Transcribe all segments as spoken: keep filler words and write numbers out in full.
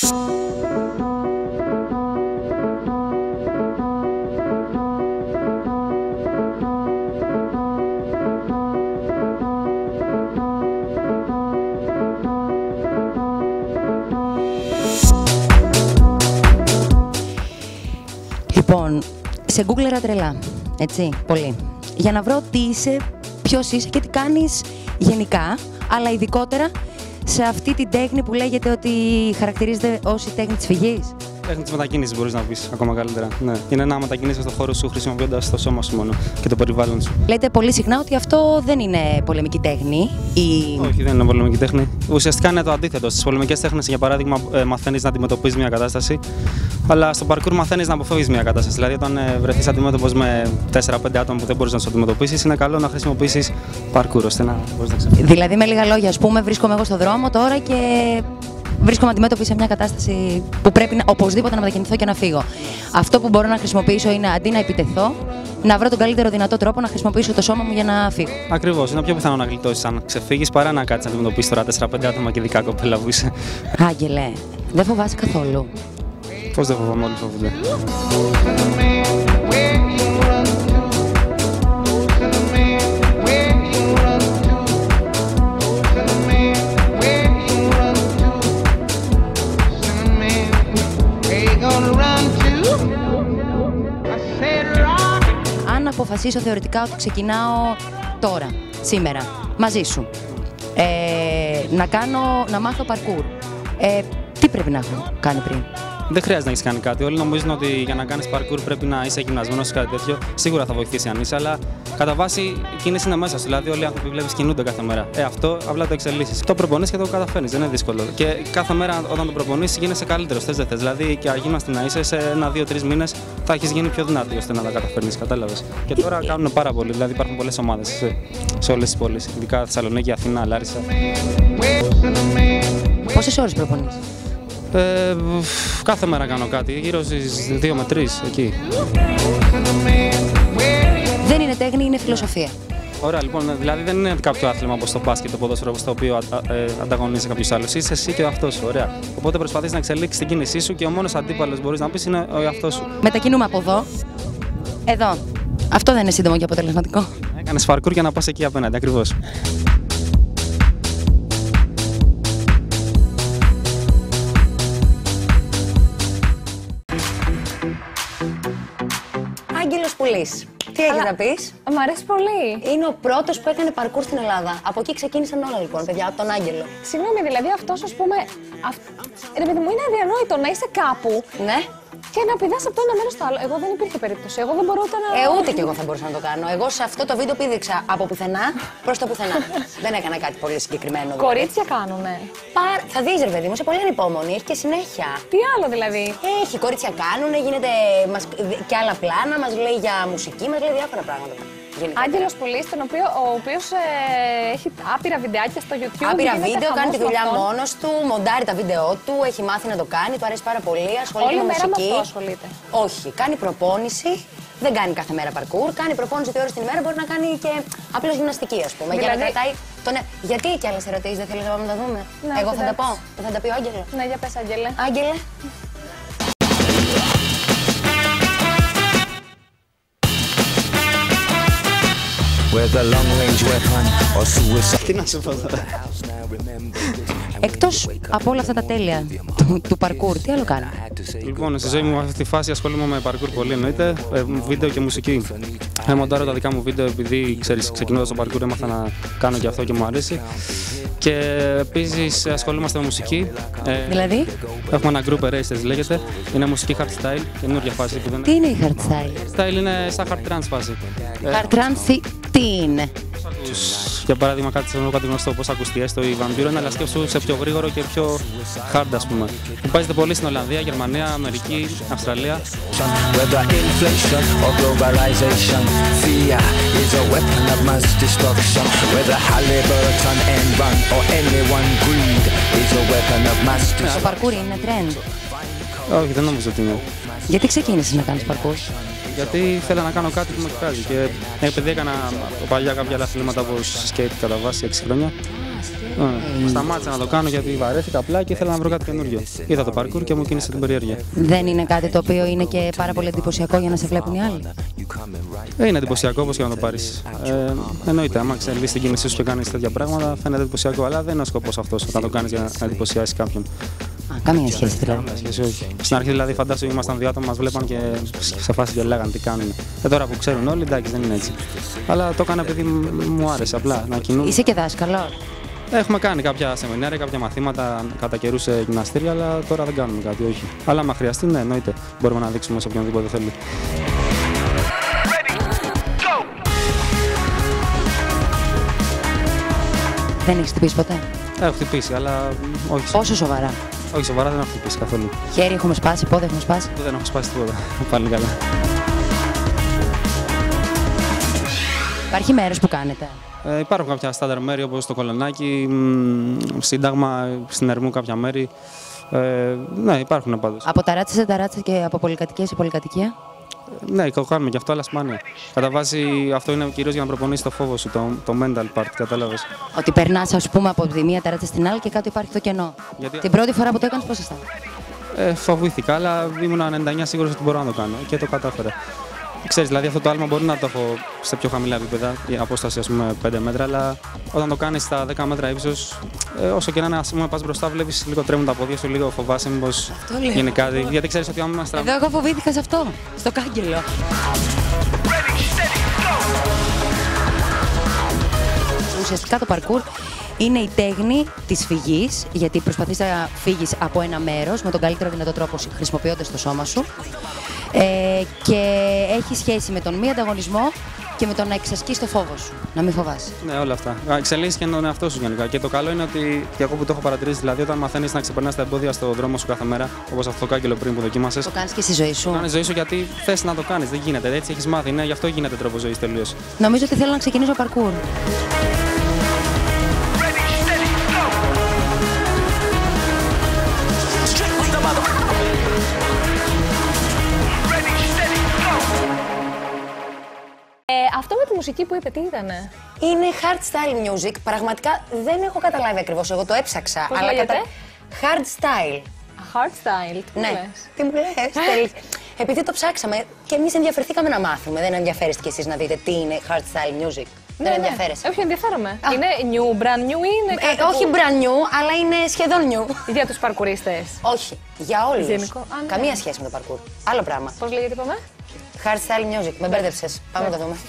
Λοιπόν, σε γκούγκλερα τρελά, έτσι, πολύ. Για να βρω τι είσαι, ποιος είσαι και τι κάνεις γενικά, αλλά ειδικότερα σε αυτή την τέχνη που λέγεται ότι χαρακτηρίζεται ως η τέχνη της φυγής. Τέχνη της μετακίνησης μπορείς να πεις ακόμα καλύτερα. Ναι. Είναι να μετακινήσεις στον χώρο σου χρησιμοποιώντας το σώμα σου μόνο και το περιβάλλον σου. Λέτε πολύ συχνά ότι αυτό δεν είναι πολεμική τέχνη. Ή... Όχι, δεν είναι πολεμική τέχνη. Ουσιαστικά είναι το αντίθετο. Στις πολεμικές τέχνες, για παράδειγμα, μαθαίνεις να αντιμετωπίζεις μια κατάσταση, αλλά στο parkour μαθαίνεις να αποφεύγεις μια κατάσταση. Δηλαδή, όταν βρεθείς αντιμέτωπος με τέσσερα πέντε άτομα που δεν μπορείς να τους αντιμετωπίσεις, είναι καλό να χρησιμοποιήσεις parkour ώστε να μπορείς να ξεφύγεις. Δηλαδή, με λίγα λόγια, ας πούμε, βρίσκομαι εγώ στον δρόμο τώρα και βρίσκομαι αντιμέτωπη σε μια κατάσταση που πρέπει να, οπωσδήποτε να μετακινηθώ και να φύγω. Αυτό που μπορώ να χρησιμοποιήσω είναι αντί να επιτεθώ, να βρω τον καλύτερο δυνατό τρόπο να χρησιμοποιήσω το σώμα μου για να φύγω. Ακριβώς. Είναι πιο πιθανό να γλιτώσεις αν ξεφύγεις παρά να κάτσεις να αντιμετωπίσεις τώρα τέσσερα πέντε άτομα και ειδικά κοπέλα που είσαι. Άγγελε, δεν φοβάσαι καθόλου? Πώς δεν φοβάμαι, όλοι φοβούνται. Αν αποφασίσω θεωρητικά ότι ξεκινάω τώρα, σήμερα, μαζί σου, ε, να, κάνω, να μάθω parkour, ε, τι πρέπει να έχω κάνει πριν? Δεν χρειάζεται να έχεις κάνει κάτι. Όλοι νομίζουν ότι για να κάνεις parkour πρέπει να είσαι γυμνασμένος ή κάτι τέτοιο. Σίγουρα θα βοηθήσει αν είσαι, αλλά κατά βάση η κίνηση είναι μέσα σου. Δηλαδή, όλοι οι άνθρωποι που βλέπεις κινούνται κάθε μέρα. Ε, αυτό απλά το εξελίσσεις. Το προπονείς και το καταφέρνεις. Δεν είναι δύσκολο. Και κάθε μέρα όταν το προπονείς γίνεσαι καλύτερος. Θες δεν θες. Δηλαδή, και αγύμναστη να είσαι, σε ένα δύο τρεις μήνες θα έχεις γίνει πιο δυνατή ώστε να τα καταφέρνεις. Κατάλαβες. Και τώρα κάνουν πάρα πολύ. Δηλαδή, υπάρχουν πολλές ομάδες σε, σε όλες τις πόλεις. Ειδικά Θεσσαλονίκη, Αθήνα, Λάρισα. Πόσες ώρες προπονείς? Ε, κάθε μέρα κάνω κάτι, γύρω στις δύο με τρεις εκεί. Δεν είναι τέχνη, είναι φιλοσοφία. Ωραία, λοιπόν, δηλαδή δεν είναι κάποιο άθλημα όπως το μπάσκετ, το ποδόσφαιρο, στο οποίο ε, ανταγωνίζεσαι κάποιος άλλος. Είσαι εσύ και ο εαυτός σου, ωραία. Οπότε προσπαθείς να εξελίξεις την κίνησή σου και ο μόνος αντίπαλος μπορείς να πεις είναι ο εαυτός σου. Μετακινούμε από εδώ, εδώ. Αυτό δεν είναι σύντομο και αποτελεσματικό? Έκανες parkour για να πας εκεί απέναντι, ακριβώς. Άγγελος Πουλής. Τι έχεις να πεις? Μ' αρέσει πολύ. Είναι ο πρώτος που έκανε parkour στην Ελλάδα. Από εκεί ξεκίνησαν όλα λοιπόν, παιδιά, από τον Άγγελο. Συγγνώμη, δηλαδή αυτός, ας πούμε. Αυ... Ρε παιδί μου, είναι αδιανόητο να είσαι κάπου. Ναι. Και να πηδάς από το ένα μέρος στο άλλο. Εγώ δεν υπήρχε περίπτωση. Εγώ δεν μπορώ ούτε να. Ε, ούτε κι εγώ θα μπορούσα να το κάνω. Εγώ σε αυτό το βίντεο πήδηξα από πουθενά προς το πουθενά. Δεν έκανα κάτι πολύ συγκεκριμένο. Δηλαδή. Κορίτσια κάνουνε. Παρ... Θα δεις, ρε παιδί μου, είσαι πολύ ανυπόμονη. Έχει και συνέχεια. Τι άλλο δηλαδή? Έχει, κορίτσια κάνουνε, γίνεται μας... και άλλα πλάνα, μας λέει για μουσική, μας λέει διάφορα πράγματα. Άγγελος Πουλής, τον οποίο, ο οποίος ε, έχει άπειρα βιντεάκια στο YouTube. Άπειρα βίντεο, κάνει τη δουλειά μόνος του, μοντάρει τα βίντεο του, έχει μάθει να το κάνει, του αρέσει πάρα πολύ, ασχολείται με μουσική. Όλη μέρα με αυτό ασχολείται? Όχι, κάνει προπόνηση, δεν κάνει κάθε μέρα parkour, κάνει προπόνηση δύο ώρες την ημέρα, μπορεί να κάνει και απλώς γυμναστική, ας πούμε. Δηλαδή... Για να κρατάει τον... Γιατί και άλλες ερωτήσεις δεν θέλεις να πάμε να τα δούμε? Να, Εγώ θα εντάξει. τα πω, θα τα πει ο Άγγελο. Ναι, για πες, Άγγελε. Άγγελε. Τι να σου πω τώρα. Εκτός από όλα αυτά τα τέλεια του, του parkour, τι άλλο κάνει? Λοιπόν, στη ζωή μου αυτή τη φάση ασχολούμαι με parkour πολύ, εννοείται, ε, βίντεο και μουσική. Ε, μοντάρω τα δικά μου βίντεο επειδή ξέρεις, ξεκινώντας το parkour έμαθα να κάνω και αυτό και μου αρέσει. Και επίσης ασχολούμαστε με μουσική. Ε, Δηλαδή? Έχουμε ένα group Erasers λέγεται. Είναι μουσική hardstyle, καινούργια φάση που δεν Τι είναι η hardstyle? Hardstyle είναι σαν hard trance φάση. Hard trance τι είναι? Για παράδειγμα, κάτι σαν κάτι γνωστό, πώς ακουστεί έστω η Vampiro, αλλά σκέψου σε πιο γρήγορο και πιο hard, ας πούμε. Που παίζεται πολύ στην Ολλανδία, Γερμανία, Αμερική, Αυστραλία. Το parkour είναι trend? Όχι, δεν νομίζω ότι είναι. Γιατί ξεκίνησες να κάνεις parkour? Γιατί θέλω να κάνω κάτι που με εκφράζει. Και επειδή έκανα παλιά κάποια άλλα αθλήματα όπως skate κατά βάση έξι χρόνια, Ε, σταμάτησα να το κάνω γιατί βαρέθηκα απλά και ήθελα να βρω κάτι καινούριο. Είδα το parkour και μου κίνησε την περιέργεια. Δεν είναι κάτι το οποίο είναι και πάρα πολύ εντυπωσιακό για να σε βλέπουν οι άλλοι? Ε, είναι εντυπωσιακό όπως και να το πάρεις. Ε, εννοείται, άμα ξέρεις την κίνησή σου και κάνεις τέτοια πράγματα, φαίνεται εντυπωσιακό, αλλά δεν είναι ο σκοπός αυτός όταν το κάνεις για να εντυπωσιάσεις κάποιον. Α, καμία σχέση δηλαδή. Καμία σχέση, όχι. Στην αρχή δηλαδή φαντάσου ήμασταν δύο άτομα, μας βλέπαν και σε φάση και λέγανε τι κάνουν. Ε, τώρα που ξέρουν όλοι, εντάξει, δεν είναι έτσι. Αλλά το έκανα επειδή μου άρεσε απλά να κινούν. Είσαι και δάσκαλο? Έχουμε κάνει κάποια σεμινάρια, κάποια μαθήματα κατά καιρού σε γυμναστήρια, αλλά τώρα δεν κάνουμε κάτι, όχι. Αλλά άμα χρειαστεί, ναι, εννοείται. Μπορούμε να δείξουμε σε οποιονδήποτε θέλει. Δεν έχεις χτυπήσει ποτέ? Έχω χτυπήσει, αλλά όχι. Πόσο σοβαρά? Όχι, σοβαρά δεν έχω χτυπήσει καθόλου. Χέρι έχουμε σπάσει, πόδι έχουμε σπάσει? Δεν έχω σπάσει τίποτα. Πάλι καλά. Υπάρχει μέρος που κάνετε? Ε, υπάρχουν κάποια στάνταρ μέρη όπως το Κολονάκι, μ, Σύνταγμα, στην Ερμού κάποια μέρη. Ε, ναι, υπάρχουν πάντως. Από ταράτσα σε ταράτσα και από πολυκατοικία σε πολυκατοικία? Ναι, το κάνουμε και αυτό, αλλά σπάνια. Κατά βάση αυτό είναι κυρίως για να προπονήσεις το φόβο σου, το, το mental part, κατάλαβες. Ότι περνάς, ας πούμε, από τη μία ταράτσα στην άλλη και κάτω υπάρχει το κενό. Γιατί... Την πρώτη φορά που το έκανες, πώς αισθάνεσαι? Ε, φοβήθηκα, αλλά ήμουν ενενήντα εννέα τοις εκατό σίγουρος ότι μπορώ να το κάνω και το κατάφερα. Ξέρεις, δηλαδή αυτό το άλμα μπορεί να το έχω σε πιο χαμηλά επίπεδα, η απόσταση ας πούμε πέντε μέτρα, αλλά όταν το κάνεις στα δέκα μέτρα ύψος, ε, όσο και να είναι, ας πούμε, πας μπροστά, βλέπεις λίγο τρέμουν τα πόδια σου, λίγο φοβάσαι μήπως γίνει κάτι. Γιατί ξέρεις ότι άμα στραβ... Εδώ εγώ φοβήθηκα σε αυτό, στο κάγκελο. Ουσιαστικά το parkour είναι η τέχνη της φυγής, γιατί προσπαθείς να φύγεις από ένα μέρος με τον καλύτερο δυνατό τρόπο χρησιμοποιώντας το σώμα σου. Ε, και έχει σχέση με τον μη ανταγωνισμό και με το να εξασκείς το φόβο σου, να μην φοβάσαι. Ναι, όλα αυτά. Εξελίσσεις και τον εαυτό σου γενικά. Και το καλό είναι ότι, και εγώ που το έχω παρατηρήσει, δηλαδή όταν μαθαίνεις να ξεπερνάς τα εμπόδια στον δρόμο σου κάθε μέρα, όπως αυτό το κάγκελο πριν που δοκίμασες. Το κάνεις και στη ζωή σου. Το κάνεις ζωή σου γιατί θες να το κάνεις, δεν γίνεται. Έτσι έχεις μάθει, ναι, γι' αυτό γίνεται τρόπο ζωής τελείως. Νομίζω ότι θέλω να ξεκινήσω parkour. Ε, αυτό με τη μουσική που είπε, τι ήτανε? Είναι hardstyle music. Πραγματικά δεν έχω καταλάβει ακριβώς. Εγώ το έψαξα. Πώς αλλά λέγεται? κατα... Hardstyle. Hardstyle, τι Ναι. μου λες? Τι μου λες? Επειδή το ψάξαμε και εμείς ενδιαφερθήκαμε να μάθουμε. Δεν ενδιαφέρεστε κι εσείς να δείτε τι είναι hardstyle music? Ναι, δεν ναι. ενδιαφέρεσαι? Όχι, ενδιαφέρομαι. Α. Είναι new, brand new ή είναι κάτι Ε, όχι που... brand new, αλλά είναι σχεδόν new. για τους παρκουρίστες? Όχι, για όλους. Γενικό. Α, ναι. Καμία σχέση με το parkour. Άλλο πράγμα. Πώς λέγεται, είπαμε? Hardstyle music. Με μπέρδεψες. Πάμε να το δούμε.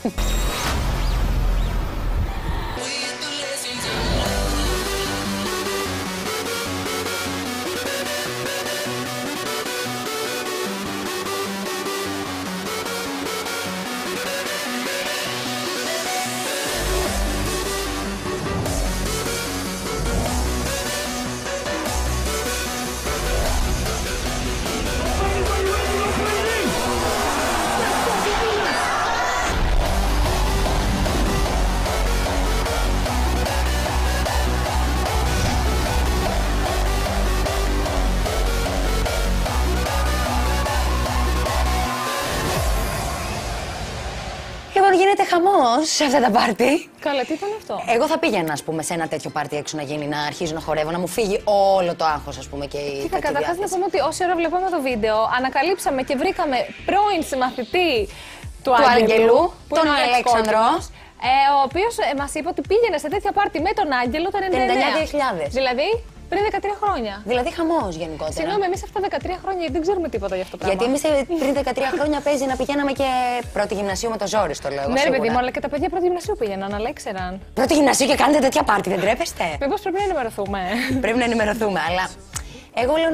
Λοιπόν, γίνεται χαμός σε αυτά τα πάρτι. Καλά, τι ήταν αυτό? Εγώ θα πήγαινα, ας πούμε, σε ένα τέτοιο πάρτι έξω να γίνει, να αρχίζω να χορεύω, να μου φύγει όλο το άγχος, ας πούμε, και η Κοίτα, κακή καταρχάς να διάθεση. πούμε ότι όση ώρα βλέπαμε το βίντεο, ανακαλύψαμε και βρήκαμε πρώην συμμαθητή του, Του Άγγελου, Άγγελου, που τον είναι ο Αλέξανδρο. Κόκκινος, ε, ο οποίος ε, μας είπε ότι πήγαινε σε τέτοια πάρτι με τον Άγγελο το ενενήντα εννέα. ενενήντα εννέα δύο χιλιάδες. Δηλαδή πριν δεκατρία χρόνια. Δηλαδή χαμός γενικότερα. Συγγνώμη, εμείς αυτά τα δεκατρία χρόνια δεν ξέρουμε τίποτα για αυτό το πράγμα. Γιατί εμείς ε, πριν δεκατρία χρόνια παίζει να πηγαίναμε και πρώτη γυμνασίου με το ζόρι, το λέω. Ναι, ρε σίγουρα. παιδί μου, αλλά και τα παιδιά πρώτη γυμνασίου πήγαιναν, αλλά ήξεραν. Πρώτη γυμνασίου και κάνετε τέτοια πάρτι, δεν τρέπεστε? Μήπως πρέπει να ενημερωθούμε? Πρέπει να ενημερωθούμε, αλλά εγώ λέω